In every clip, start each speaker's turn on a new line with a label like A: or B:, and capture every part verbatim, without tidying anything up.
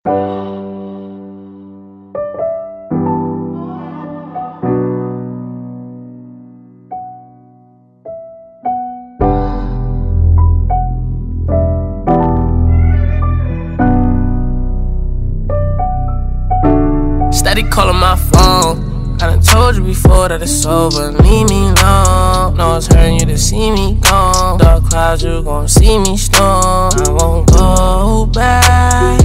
A: Steady calling my phone. I done told you before that it's over. Leave me alone. No, it's hurting you to see me gone. Dark clouds, you gon' see me storm. I won't go back,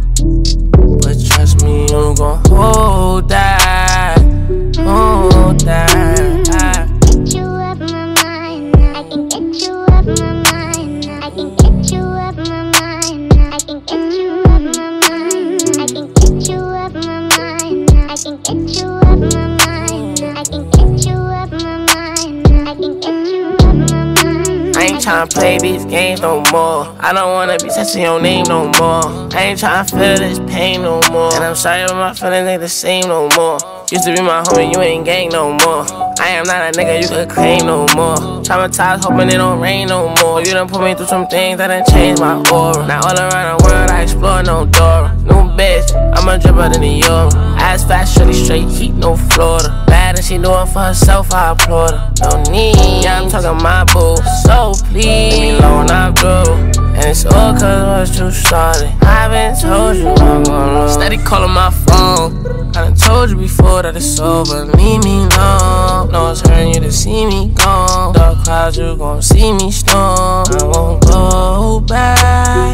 A: but trust me, you gon' hold that, hold that.
B: Get you up my mind. I can get you up my mind. I can get you up my mind. I can get you up my mind. I can get you up my mind. I can get you up my mind. I can get you up my mind. I can get you up my mind.
A: I ain't tryna play these games no more. I don't wanna be touching your name no more. I ain't tryna feel this pain no more. And I'm sorry, but my feelings ain't the same no more. Used to be my homie, you ain't gang no more. I am not a nigga you could claim no more. Traumatized, hoping it don't rain no more. You done put me through some things that done changed my aura. Now all around the world I explore no door. New bitch, I'm a dripper than the Euro. Ass fast, shorty straight heat, no Florida. Bad and she doing for herself, I applaud her. No need, yeah I'm talking my boo. So please, leave me alone, I'm through. And it's all cause once you started, I been told you I'm gonna lose. Steady calling my phone. I done told you before that it's over. Leave me alone. No, it's hurting you to see me gone. Dark clouds, you gon' see me storm. I won't go back,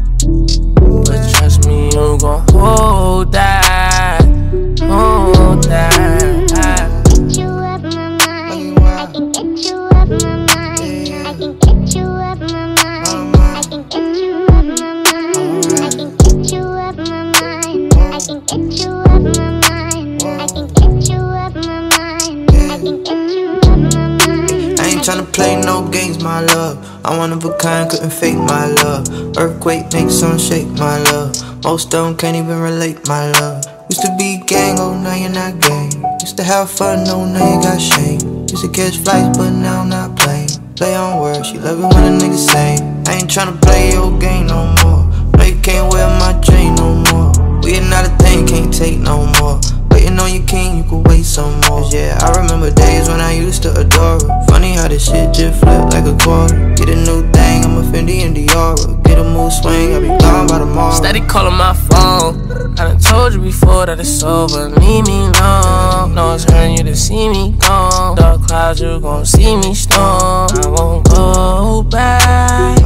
A: but trust me, you gon' hold that, hold that.
B: Get you up my mind. I can get you up my mind. I can get you up my mind. I can get you up my mind. I can get you up my mind. I can get you up my mind. I can get you up my mind. I can get you up my mind.
C: I ain't tryna play no games, my love. I'm one of a kind, couldn't fake my love. Earthquake makes some shake, my love. Most of them can't even relate, my love. Used to be gang, oh now you're not gang. Used to have fun, oh now you got shame. Used to catch flights, but now I'm not playing. Play on words, she love it when a nigga say. I ain't tryna play your game no more. No, you can't wear my chain no more. We are not a thing, can't take no more. Waiting on your king, you could wait some more. Yeah, I remember days when I used to adore her. Funny how this shit just flipped like a quarter. Get a new thing, I'm a Fendi and Diora. Get a mood swing, I'll be gone by tomorrow.
A: Steady calling my phone. I done told you before that it's over. Leave me alone. No, it's hurting you to see me gone. Dark clouds, you gon' see me storm. I won't go back,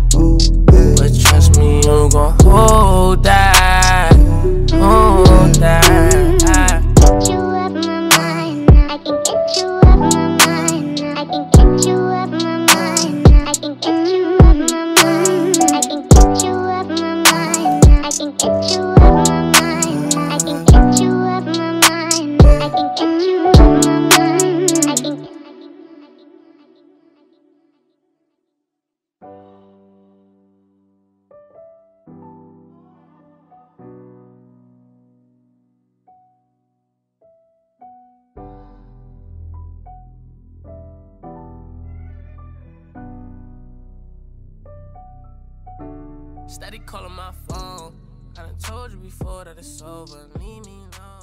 A: but trust me, you gon' hold that, hold that.
B: Get you up my mind. I can get you up my mind. I can get you up my mind. I can get you up my mind. I can get you up my mind. I can get you up my mind. I can get you up my mind. I can get you up my mind. I can.
A: Steady calling my phone. I done told you before that it's over. Leave me alone.